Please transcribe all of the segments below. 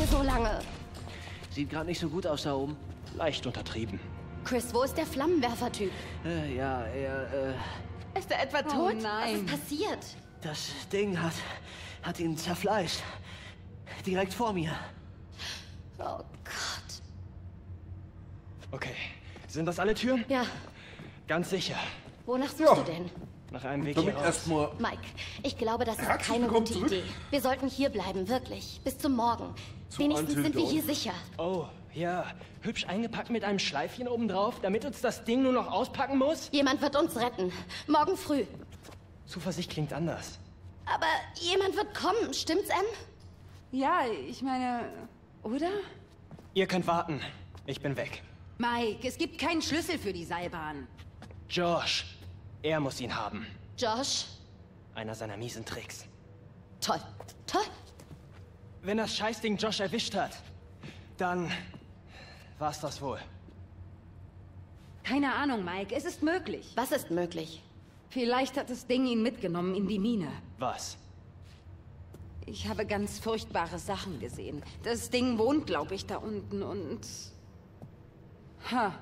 hier so lange? Sieht gerade nicht so gut aus da oben. Leicht untertrieben. Chris, wo ist der Flammenwerfer-Typ? Ja, er, Ist er etwa tot? Oh nein. Was ist passiert? das Ding hat ihn zerfleischt. Direkt vor mir. Oh Gott. Okay. Sind das alle Türen? Ja, Ganz sicher. wonach suchst du denn? Nach einem Weg Damit hier raus. erstmal. Mike, ich glaube, das ist Herzlich keine willkommen gute zurück. Idee. Wir sollten hier bleiben, wirklich. Bis zum Morgen. Wenigstens Until sind wir Dawn. hier sicher. Oh, ja. Hübsch eingepackt mit einem Schleifchen obendrauf, damit uns das Ding nur noch auspacken muss? Jemand wird uns retten. Morgen früh. Zuversicht klingt anders. Aber jemand wird kommen, stimmt's, Em? Ja, ich meine, oder? Ihr könnt warten. Ich bin weg. Mike, es gibt keinen Schlüssel für die Seilbahn. Josh. Er muss ihn haben. Josh? Einer seiner miesen Tricks. Toll. Toll. Wenn das Scheißding Josh erwischt hat, dann war's das wohl. Keine Ahnung, Mike, es ist möglich. Was ist möglich? Vielleicht hat das Ding ihn mitgenommen in die Mine. Was? Ich habe ganz furchtbare Sachen gesehen. Das Ding wohnt, glaube ich, da unten und... Ha,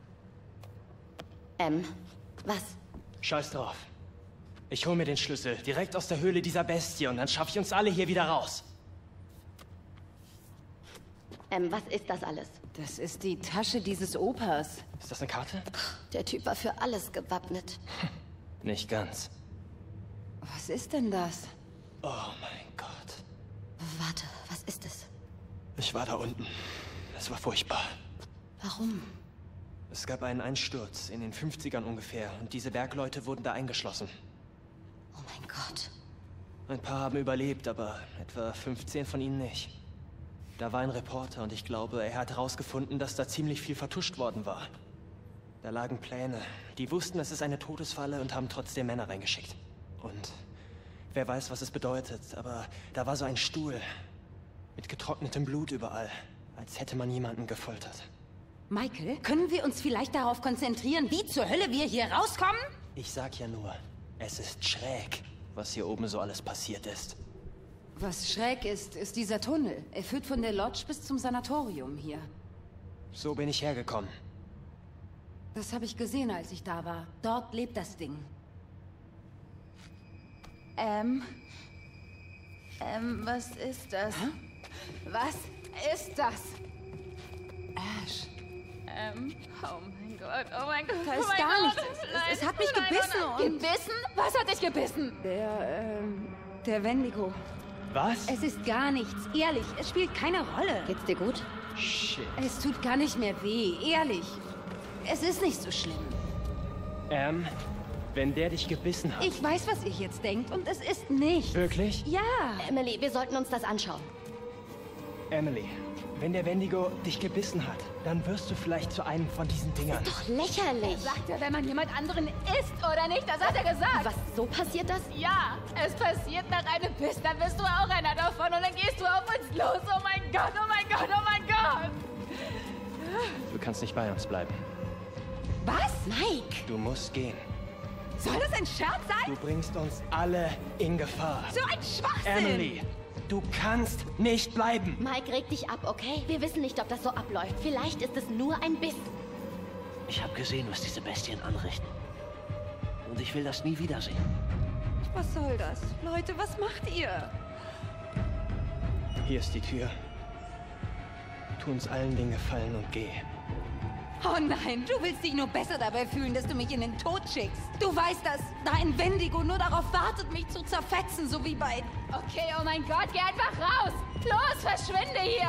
Em, was? Scheiß drauf. Ich hol mir den Schlüssel direkt aus der Höhle dieser Bestie und dann schaffe ich uns alle hier wieder raus. Em, was ist das alles? das ist die Tasche dieses Opas. Ist das eine Karte? Der Typ war für alles gewappnet. Nicht ganz. Was ist denn das? Oh mein Gott. Warte, was ist es? Ich war da unten. Es war furchtbar. Warum? Es gab einen Einsturz in den 50ern ungefähr und diese Bergleute wurden da eingeschlossen. Oh mein Gott. Ein paar haben überlebt, aber etwa 15 von ihnen nicht. Da war ein Reporter und ich glaube, er hat herausgefunden, dass da ziemlich viel vertuscht worden war. Da lagen Pläne. Die wussten, es ist eine Todesfalle und haben trotzdem Männer reingeschickt. Und wer weiß, was es bedeutet, aber da war so ein Stuhl mit getrocknetem Blut überall, als hätte man jemanden gefoltert. Michael, können wir uns vielleicht darauf konzentrieren, wie zur Hölle wir hier rauskommen? Ich sag ja nur, es ist schräg, was hier oben so alles passiert ist. Was schräg ist, ist dieser Tunnel. Er führt von der Lodge bis zum Sanatorium hier. So bin ich hergekommen. Das habe ich gesehen, als ich da war. Dort lebt das Ding. Was ist das? Hä? Was ist das? Ash. Oh mein Gott, oh mein Gott. Da ist oh mein gar Gott. nichts. Nein, Es hat mich nein, gebissen nein, nein. und... Gebissen? Was hat dich gebissen? Der Wendigo. Was? Es ist gar nichts. Ehrlich, es spielt keine Rolle. Geht's dir gut? Shit. Es tut gar nicht mehr weh. Ehrlich. Es ist nicht so schlimm. Wenn der dich gebissen hat. Ich weiß, was ihr jetzt denkt und es ist nicht. Wirklich? Ja. Emily, wir sollten uns das anschauen. Emily, wenn der Wendigo dich gebissen hat, dann wirst du vielleicht zu einem von diesen Dingern. Doch lächerlich. Sagt er, wenn man jemand anderen isst oder nicht? Das hat er gesagt. Was, so passiert das? Ja, es passiert nach einem Biss, dann bist du auch einer davon und dann gehst du auf uns los. Oh mein Gott, oh mein Gott, oh mein Gott. Du kannst nicht bei uns bleiben. Was? Mike! Du musst gehen. Soll das ein Scherz sein? Du bringst uns alle in Gefahr. So ein Schwachsinn! Emily, du kannst nicht bleiben. Mike, reg dich ab, okay? Wir wissen nicht, ob das so abläuft. Vielleicht ist es nur ein Biss. Ich habe gesehen, was diese Bestien anrichten. Und ich will das nie wiedersehen. Was soll das? Leute, was macht ihr? Hier ist die Tür. Tu uns allen den Gefallen und geh. Oh nein, du willst dich nur besser dabei fühlen, dass du mich in den Tod schickst. Du weißt, dass da ein Wendigo nur darauf wartet, mich zu zerfetzen, so wie bei... Okay, oh mein Gott, geh einfach raus. Los, verschwinde hier.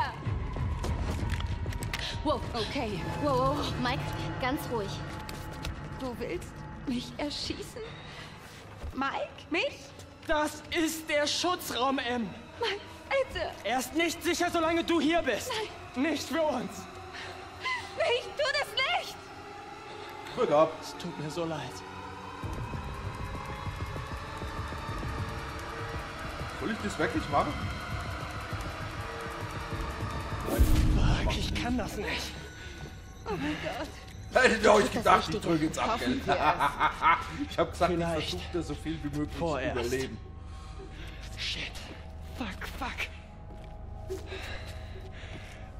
Wow, Okay, wow, wow. Mike, ganz ruhig. du willst mich erschießen? Mike? Mich? Das ist der Schutzraum, Em. Mike, bitte! Er ist nicht sicher, solange du hier bist. Nicht für uns. Ich tu das nicht! Drück ab. Es tut mir so leid. Soll ich das wirklich machen? Fuck, ich kann das nicht. Oh mein Gott. Hätte ich euch das gedacht, ich Richtige. drücke jetzt ab, gell? Hoffen wir es. Ich habe gesagt, ich Vielleicht. versuche das so viel wie möglich Vorerst. zu überleben. Shit. Fuck.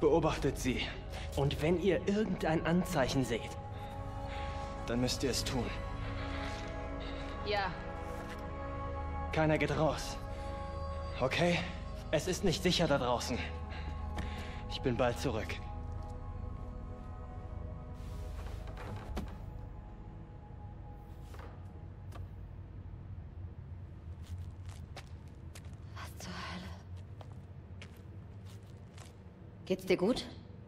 Beobachtet sie. Und wenn ihr irgendein Anzeichen seht, dann müsst ihr es tun. Ja. Keiner geht raus. Okay? Es ist nicht sicher da draußen. Ich bin bald zurück. Was zur Hölle? Geht's dir gut?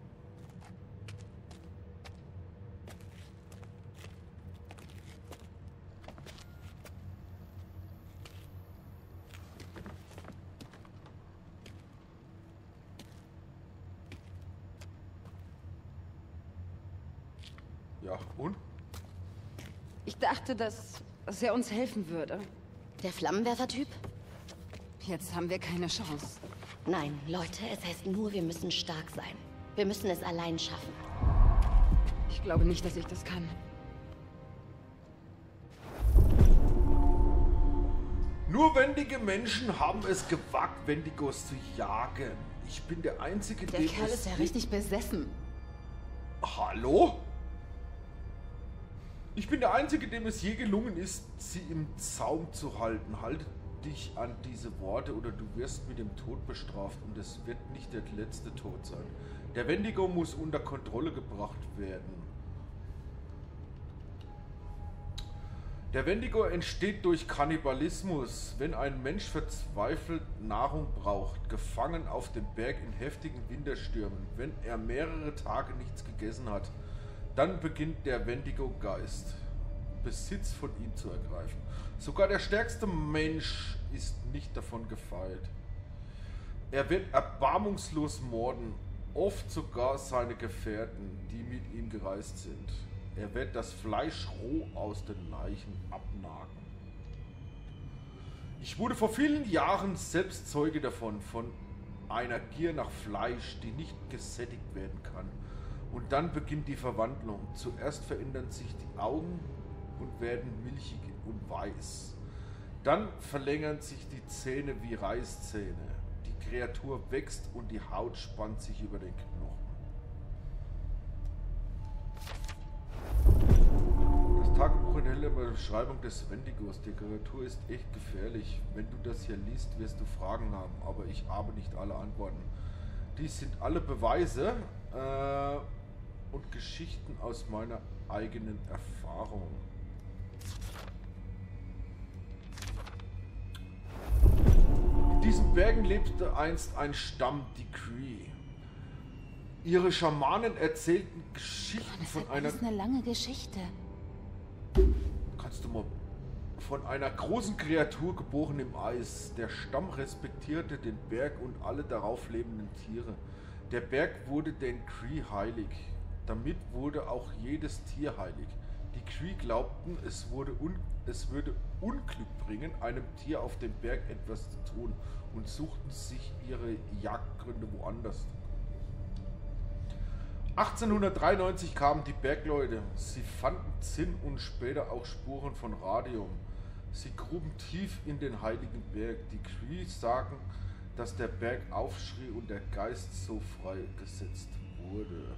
Ja, und? Ich dachte, dass er uns helfen würde. Der Flammenwerfer-Typ? Jetzt haben wir keine Chance. Nein, Leute, es heißt nur, wir müssen stark sein. Wir müssen es allein schaffen. Ich glaube nicht, dass ich das kann. Nur wendige Menschen haben es gewagt, Wendigos zu jagen. Ich bin der Einzige, Der Kerl ist ja richtig besessen. Hallo? Ich bin der Einzige, dem es je gelungen ist, sie im Zaum zu halten. Halte dich an diese Worte oder du wirst mit dem Tod bestraft und es wird nicht der letzte Tod sein. Der Wendigo muss unter Kontrolle gebracht werden. Der Wendigo entsteht durch Kannibalismus, wenn ein Mensch verzweifelt Nahrung braucht, gefangen auf dem Berg in heftigen Winterstürmen, wenn er mehrere Tage nichts gegessen hat. Dann beginnt der Wendigo-Geist, Besitz von ihm zu ergreifen. Sogar der stärkste Mensch ist nicht davon gefeit. Er wird erbarmungslos morden, oft sogar seine Gefährten, die mit ihm gereist sind. Er wird das Fleisch roh aus den Leichen abnagen. Ich wurde vor vielen Jahren selbst Zeuge davon, von einer Gier nach Fleisch, die nicht gesättigt werden kann. Und dann beginnt die Verwandlung. Zuerst verändern sich die Augen und werden milchig und weiß. Dann verlängern sich die Zähne wie Reißzähne. Die Kreatur wächst und die Haut spannt sich über den Knochen. Das Tagebuch enthält eine Beschreibung des Wendigos. Die Kreatur ist echt gefährlich. Wenn du das hier liest, wirst du Fragen haben, aber ich habe nicht alle Antworten. Dies sind alle Beweise und Geschichten aus meiner eigenen Erfahrung. In diesen Bergen lebte einst ein Stamm, die Cree. Ihre Schamanen erzählten Geschichten von einer... Das ist eine lange Geschichte. Kannst du mal... Von einer großen Kreatur geboren im Eis. Der Stamm respektierte den Berg und alle darauf lebenden Tiere. Der Berg wurde den Cree heilig. Damit wurde auch jedes Tier heilig. Die Cree glaubten, es würde Unglück bringen, einem Tier auf dem Berg etwas zu tun und suchten sich ihre Jagdgründe woanders. 1893 kamen die Bergleute. Sie fanden Zinn und später auch Spuren von Radium. Sie gruben tief in den heiligen Berg. Die Cree sagen, dass der Berg aufschrie und der Geist so freigesetzt wurde.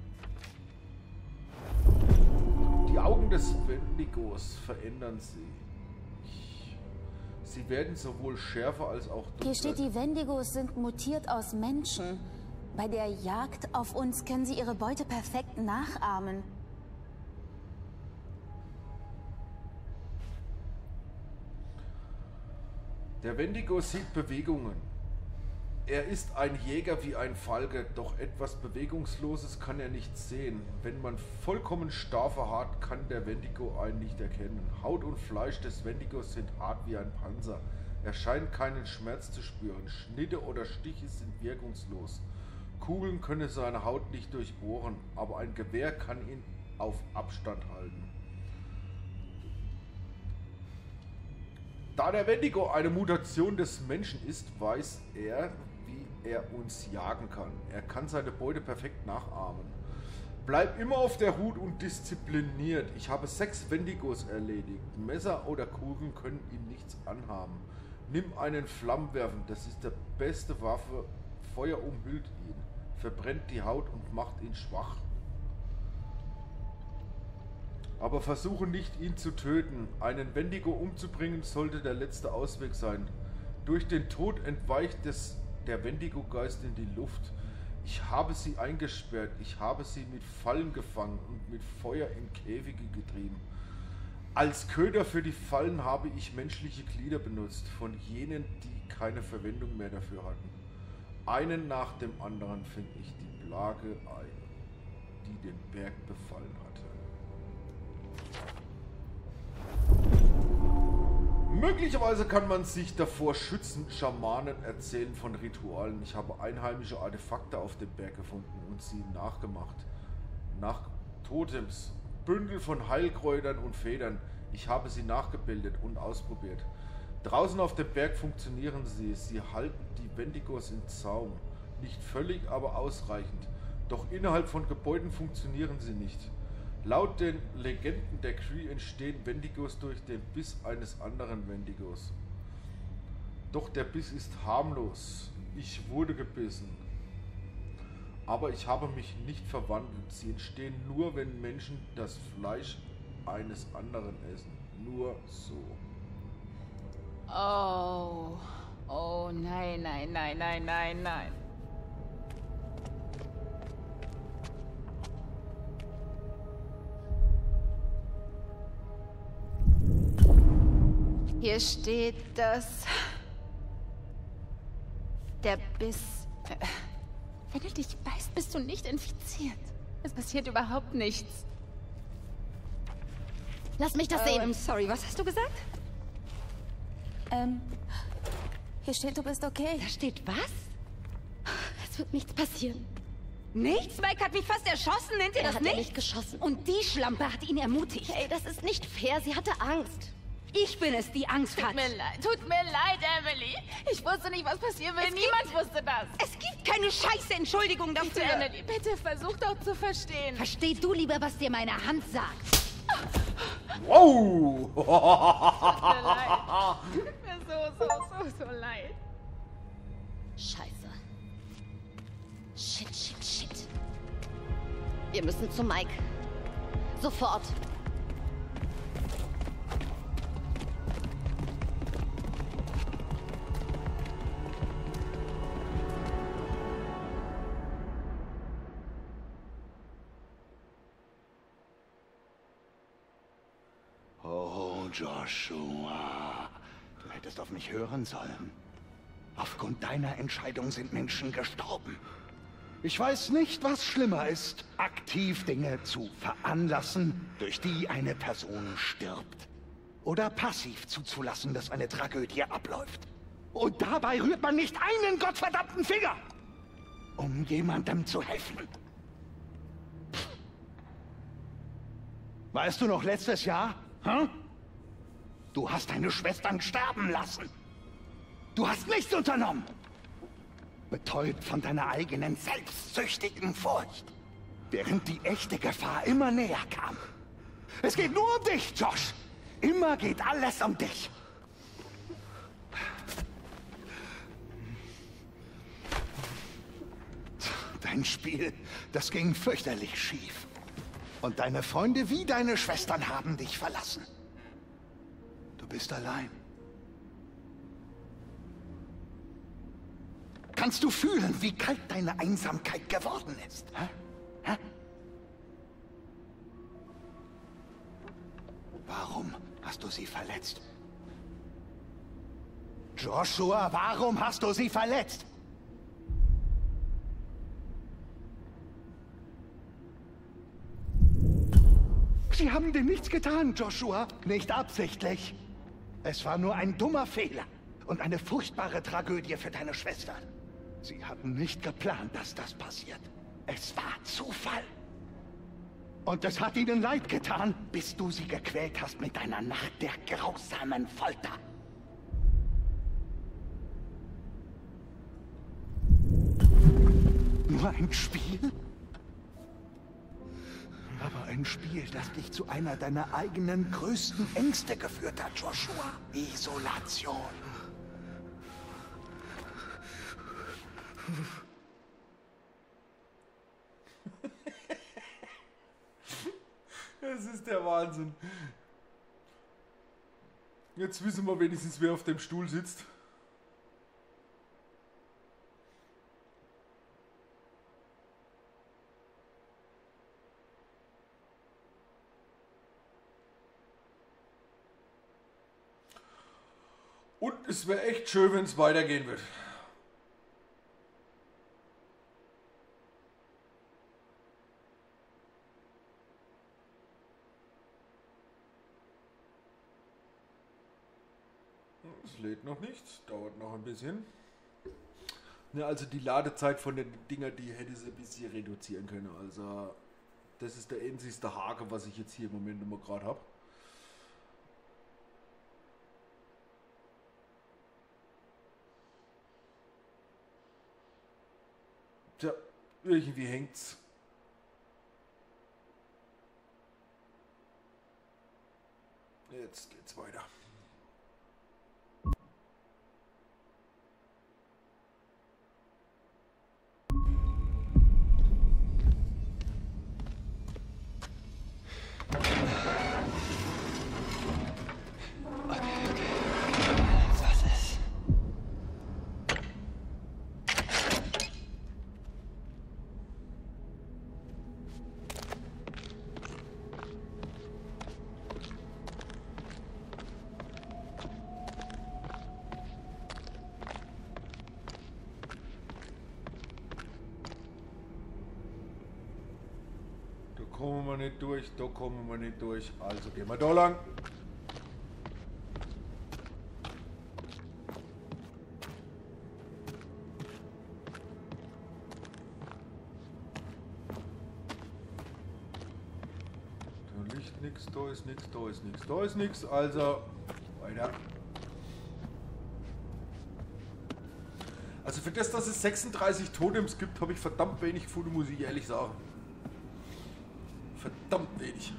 Die Augen des Wendigos verändern sich. Sie werden sowohl schärfer als auch dunkler. Hier steht, die Wendigos sind mutiert aus Menschen. Bei der Jagd auf uns können sie ihre Beute perfekt nachahmen. Der Wendigo sieht Bewegungen. Er ist ein Jäger wie ein Falke, doch etwas Bewegungsloses kann er nicht sehen. Wenn man vollkommen starr verharrt, kann der Wendigo einen nicht erkennen. Haut und Fleisch des Wendigos sind hart wie ein Panzer. Er scheint keinen Schmerz zu spüren. Schnitte oder Stiche sind wirkungslos. Kugeln können seine Haut nicht durchbohren, aber ein Gewehr kann ihn auf Abstand halten. Da der Wendigo eine Mutation des Menschen ist, weiß er, wie er uns jagen kann. Er kann seine Beute perfekt nachahmen. Bleib immer auf der Hut und diszipliniert. Ich habe 6 Wendigos erledigt. Messer oder Kugeln können ihm nichts anhaben. Nimm einen Flammenwerfer, das ist die beste Waffe. Feuer umhüllt ihn. verbrennt die Haut und macht ihn schwach. Aber versuche nicht, ihn zu töten. Einen Wendigo umzubringen sollte der letzte Ausweg sein. Durch den Tod entweicht der Wendigo-Geist in die Luft. Ich habe sie eingesperrt, ich habe sie mit Fallen gefangen und mit Feuer in Käfige getrieben. Als Köder für die Fallen habe ich menschliche Glieder benutzt, von jenen, die keine Verwendung mehr dafür hatten. Einen nach dem anderen fing ich die Plage ein, die den Berg befallen hatte. Möglicherweise kann man sich davor schützen. Schamanen erzählen von Ritualen. Ich habe einheimische Artefakte auf dem Berg gefunden und sie nachgemacht. Nach Totems, Bündel von Heilkräutern und Federn. Ich habe sie nachgebildet und ausprobiert. Draußen auf dem Berg funktionieren sie. Sie halten die Wendigos in Zaum. Nicht völlig, aber ausreichend. Doch innerhalb von Gebäuden funktionieren sie nicht. Laut den Legenden der Cree entstehen Wendigos durch den Biss eines anderen Wendigos. Doch der Biss ist harmlos. Ich wurde gebissen. Aber ich habe mich nicht verwandelt. Sie entstehen nur, wenn Menschen das Fleisch eines anderen essen. Nur so. Oh. Oh, nein, nein, nein, nein, nein, nein. Hier steht, dass der Biss... Wenn du dich beißt, bist du nicht infiziert. Es passiert überhaupt nichts. Lass mich das Oh, sehen. I'm sorry, was hast du gesagt? Hier steht, du bist okay. Da steht was? Es wird nichts passieren. Nichts? Mike hat mich fast erschossen, nennt ihr Er das hat nicht? ja nicht geschossen. Und die Schlampe hat ihn ermutigt. Hey, das ist nicht fair. Sie hatte Angst. Ich bin es, die Angst hat. Tut mir leid, Emily. Ich wusste nicht, was passieren will. Niemand wusste das. Es gibt keine scheiße Entschuldigung Bitte, dafür. Emily, bitte versuch doch zu verstehen. Versteh du lieber, was dir meine Hand sagt. Wow! Tut mir leid. So leid. Scheiße. Shit, shit, shit. Wir müssen zu Mike. Sofort. Oh, Joshua, du hättest auf mich hören sollen. Aufgrund deiner Entscheidung sind Menschen gestorben. Ich weiß nicht, was schlimmer ist, aktiv Dinge zu veranlassen, durch die eine Person stirbt. Oder passiv zuzulassen, dass eine Tragödie abläuft. Und dabei rührt man nicht einen gottverdammten Finger, um jemandem zu helfen. Weißt du noch letztes Jahr? Hm? Du hast deine Schwestern sterben lassen. Du hast nichts unternommen. Betäubt von deiner eigenen selbstsüchtigen Furcht. Während die echte Gefahr immer näher kam. Es geht nur um dich, Josh. Immer geht alles um dich. Dein Spiel, das ging fürchterlich schief. Und deine Freunde wie deine Schwestern haben dich verlassen. Du bist allein. Kannst du fühlen, wie kalt deine Einsamkeit geworden ist? Hä? Hä? Warum hast du sie verletzt? Joshua, warum hast du sie verletzt? Sie haben dir nichts getan, Joshua. Nicht absichtlich. Es war nur ein dummer Fehler und eine furchtbare Tragödie für deine Schwester. Sie hatten nicht geplant, dass das passiert. Es war Zufall. Und es hat ihnen leid getan, bis du sie gequält hast mit deiner Nacht der grausamen Folter. Nur ein Spiel? Aber ein Spiel, das dich zu einer deiner eigenen größten Ängste geführt hat, Joshua. Isolation. Das ist der Wahnsinn. Jetzt wissen wir wenigstens, wer auf dem Stuhl sitzt. Und es wäre echt schön, wenn es weitergehen wird. Es lädt noch nicht, dauert noch ein bisschen. Ja, also die Ladezeit von den Dinger, die hätte sie ein bisschen reduzieren können. Also das ist der einzigste Haken, was ich jetzt hier im Moment immer gerade habe. Tja, irgendwie hängt's. Jetzt geht's weiter. Kommen wir nicht durch, da kommen wir nicht durch, also gehen wir da lang. Da liegt nichts, da ist nichts, da ist nichts, da ist nichts, also weiter. Also für das, dass es 36 Totems gibt, habe ich verdammt wenig gefunden, muss ich ehrlich sagen. Verdammt wenig.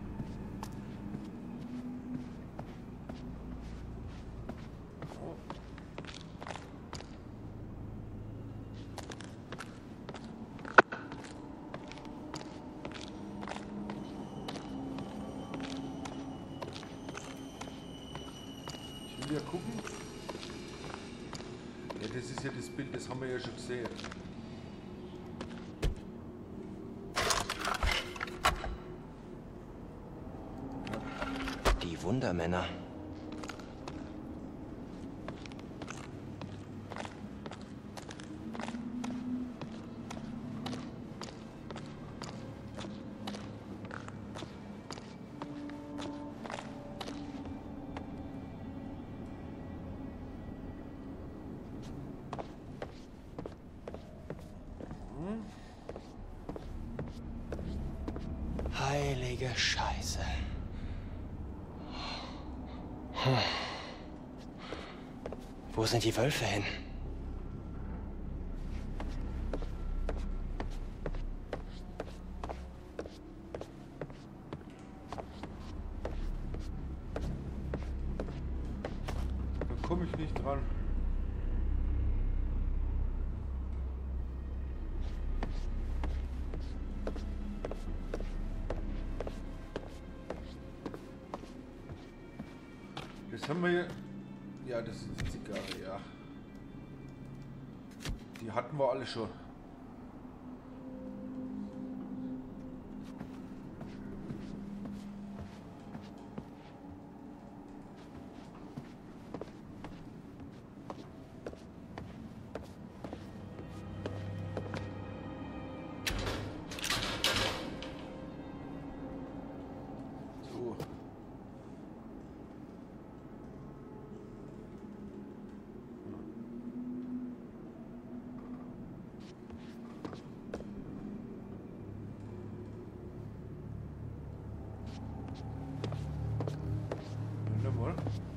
Oh. Ich will ja gucken. Ja, das ist ja das Bild, das haben wir ja schon gesehen. Wundermänner. Heilige Scheiße. Wo sind die Wölfe hin? Da komme ich nicht dran. Das haben wir hier. Ja, das ist die Zigarre, ja. Die hatten wir alle schon. So. Mal.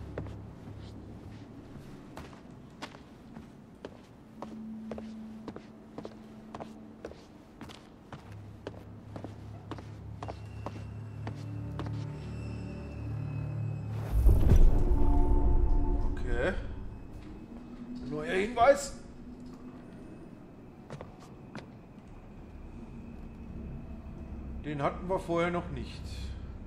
Okay. Neuer Hinweis. Den hatten wir vorher noch nicht.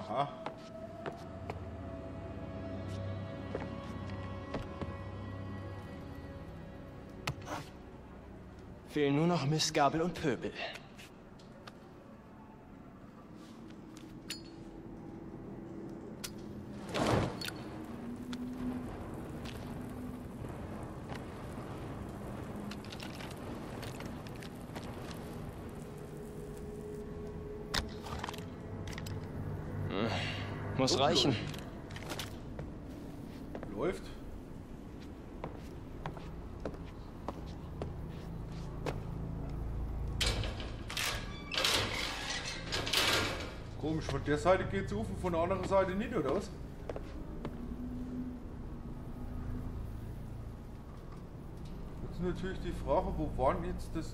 Aha. Fehlen nur noch Mistgabel und Pöbel. Muss reichen. Läuft. Komisch, von der Seite geht's auf und von der anderen Seite nicht, oder was? Jetzt ist natürlich die Frage, wo waren jetzt das...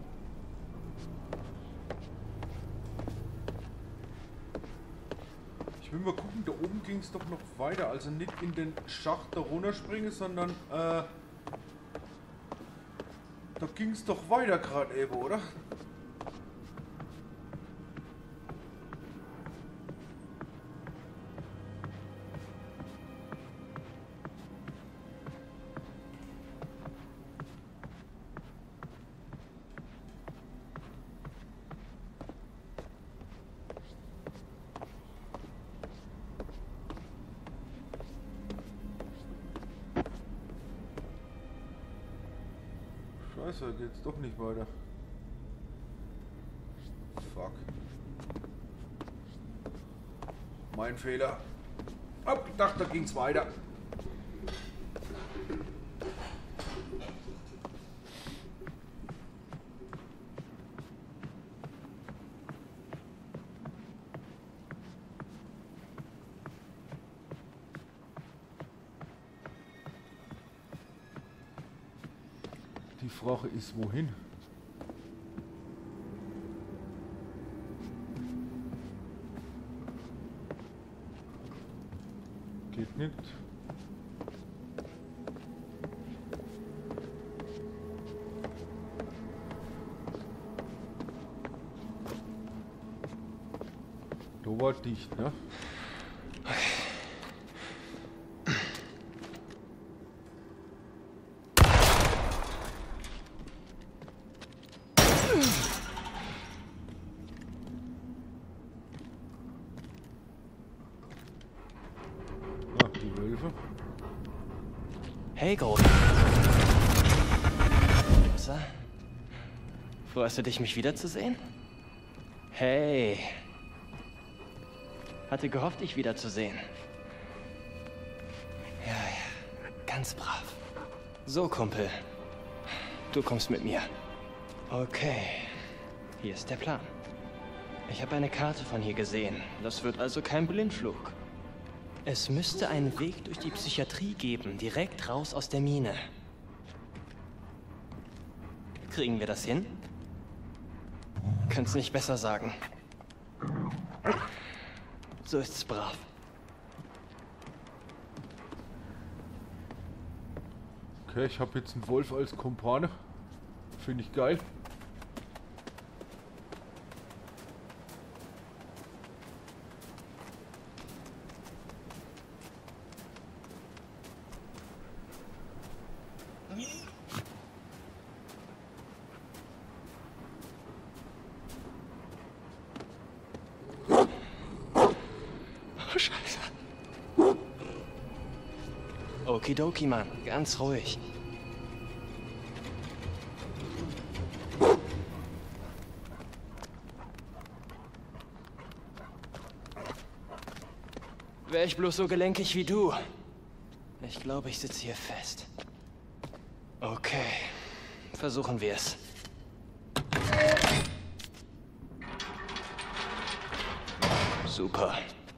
Ich will mal gucken, da oben ging es doch noch weiter. Also nicht in den Schacht da runterspringen, sondern da ging es doch weiter gerade eben, oder? Scheiße, geht's doch nicht weiter. Fuck. Mein Fehler. Hab gedacht, da ging's weiter. Die Frage ist, wohin? Geht nicht. Da war dicht, ne? Hey, Gold. Freust du dich, mich wiederzusehen? Hey. Hatte gehofft, dich wiederzusehen. Ja, ganz brav. So, Kumpel. Du kommst mit mir. Okay. Hier ist der Plan. Ich habe eine Karte von hier gesehen. Das wird also kein Blindflug. Es müsste einen Weg durch die Psychiatrie geben, direkt raus aus der Mine. Kriegen wir das hin? Könnt's nicht besser sagen. So ist's brav. Okay, ich habe jetzt einen Wolf als Kumpane. Finde ich geil. Okidoki, Mann. Ganz ruhig. Wäre ich bloß so gelenkig wie du. Ich glaube, ich sitze hier fest. Okay. Versuchen wir es. Super.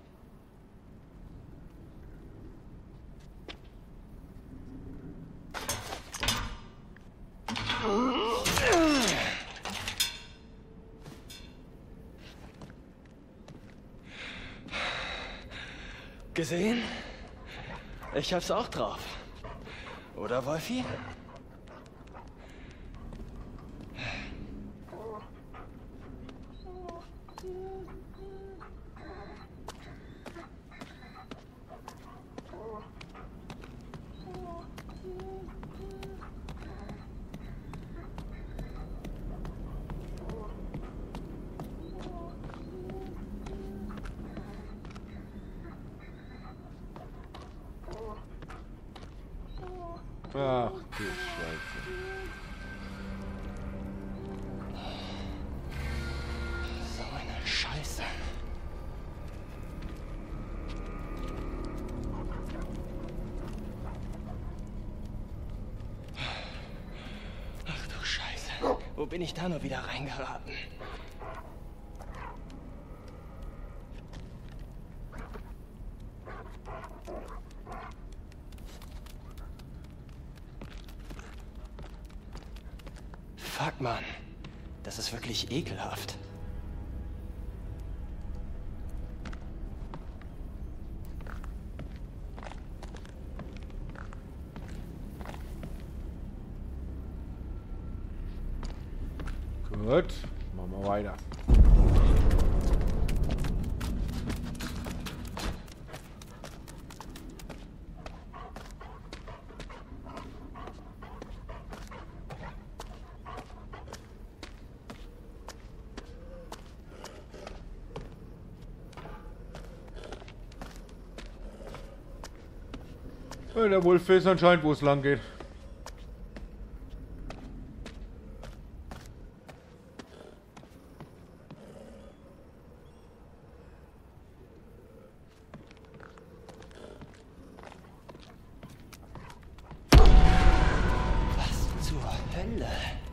Gesehen? Ich hab's auch drauf. Oder, Wolfi? Ach du Scheiße. So eine Scheiße. Ach du Scheiße. Wo bin ich da nur wieder reingeraten? Fuck, Mann. Das ist wirklich ekelhaft. Gut, machen wir weiter. Ja, der Wolf weiß anscheinend, wo es lang geht. Was zur Hölle?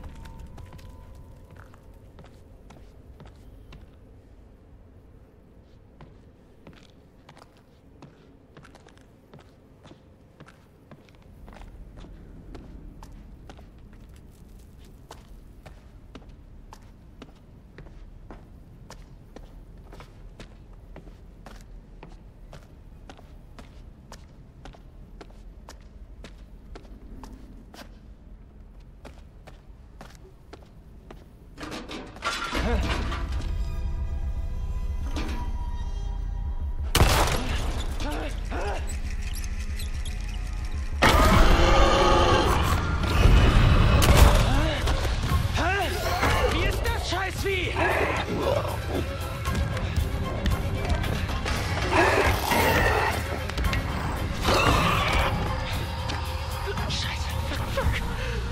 Wie ist das Scheißvieh? Scheiße, fuck.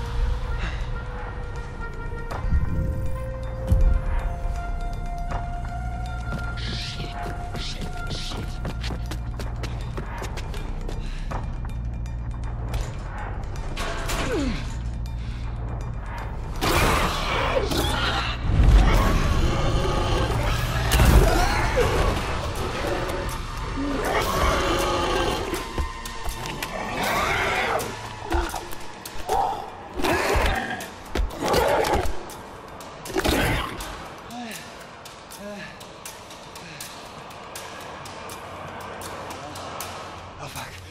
Oh,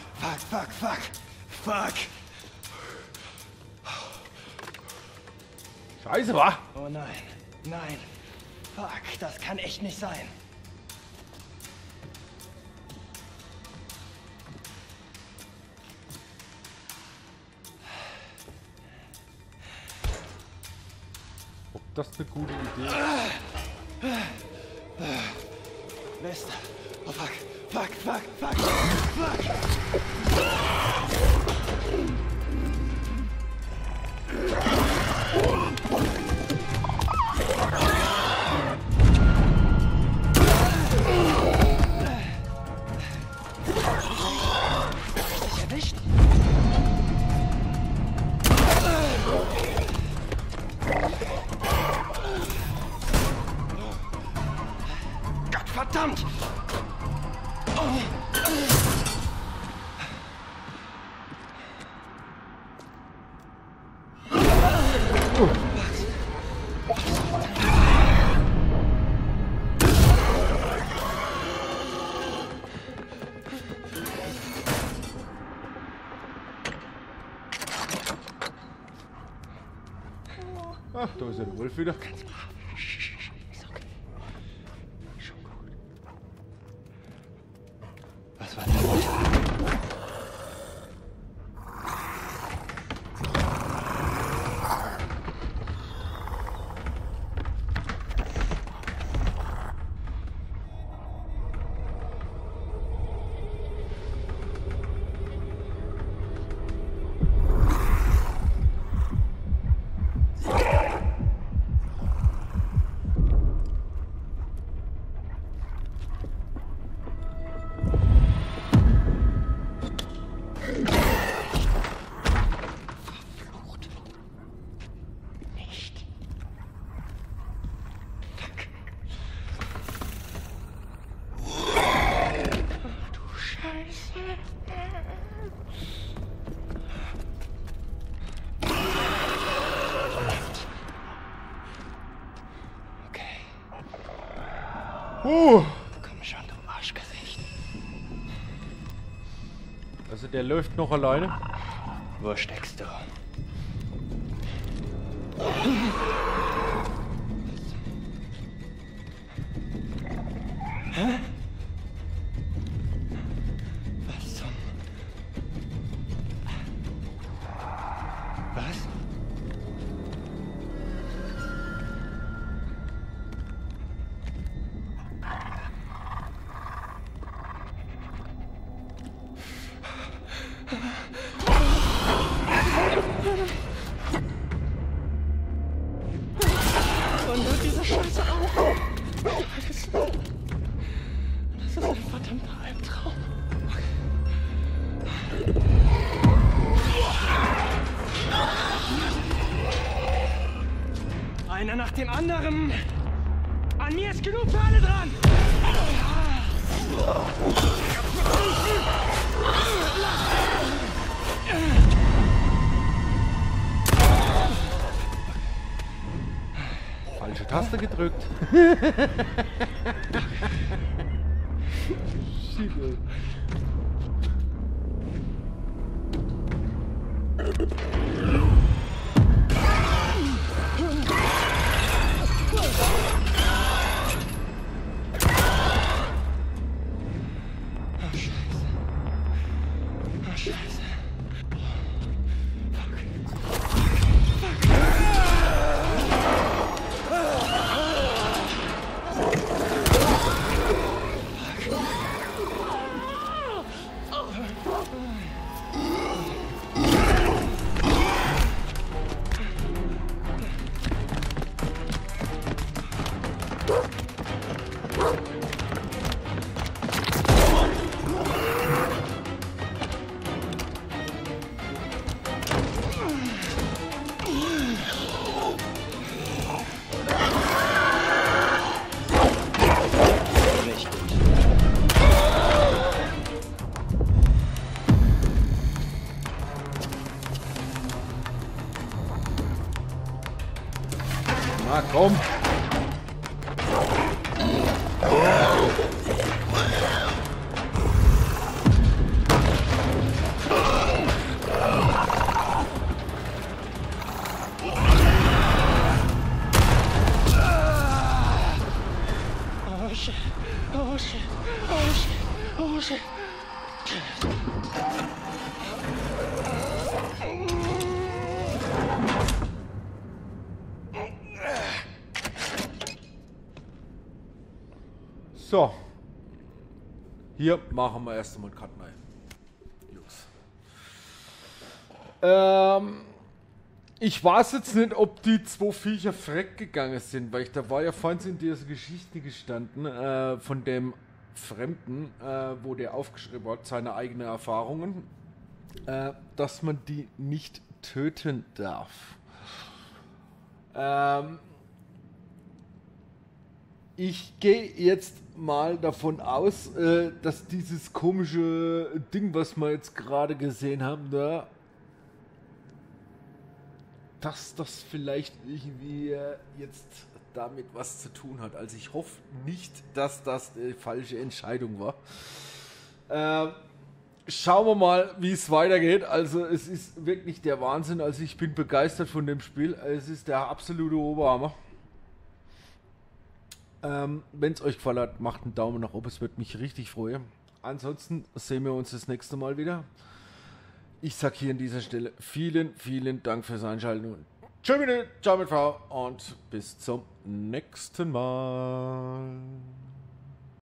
fuck. Scheiße, wa? Oh nein. Fuck, das kann echt nicht sein. Ob das eine gute Idee ist? Wer ist da? Oh, fuck. Dich erwischt? Gottverdammt! Ach, da ist ja der Wolf wieder. Was war das? Komm schon, du Arschgesicht. Also der läuft noch alleine. Wo steckst du? Hä? Was zum... Was? Und hört diese Scheiße auf! Das ist ein verdammter Albtraum. Einer nach dem anderen! An mir ist genug für alle dran! Falsche Taste gedrückt. Shit, ey. Na komm. Oh shit. Oh shit. Oh shit. Oh shit. So. Hier machen wir erst einmal Cut rein. Jungs. Ich weiß jetzt nicht, ob die zwei Viecher freck gegangen sind, weil da war ja vorhin in dieser Geschichte gestanden, von dem Fremden, wo der aufgeschrieben hat, seine eigenen Erfahrungen, dass man die nicht töten darf. Ich gehe jetzt mal davon aus, dass dieses komische Ding, was wir jetzt gerade gesehen haben, da, dass das vielleicht irgendwie jetzt damit was zu tun hat. Also ich hoffe nicht, dass das die falsche Entscheidung war. Schauen wir mal, wie es weitergeht. Also es ist wirklich der Wahnsinn. Also ich bin begeistert von dem Spiel. Es ist der absolute Oberhammer. Wenn es euch gefallen hat, macht einen Daumen nach oben. Es wird mich richtig freuen. Ansonsten sehen wir uns das nächste Mal wieder. Ich sage hier an dieser Stelle vielen, vielen Dank fürs Einschalten. Tschüss, ciao mit V und bis zum nächsten Mal.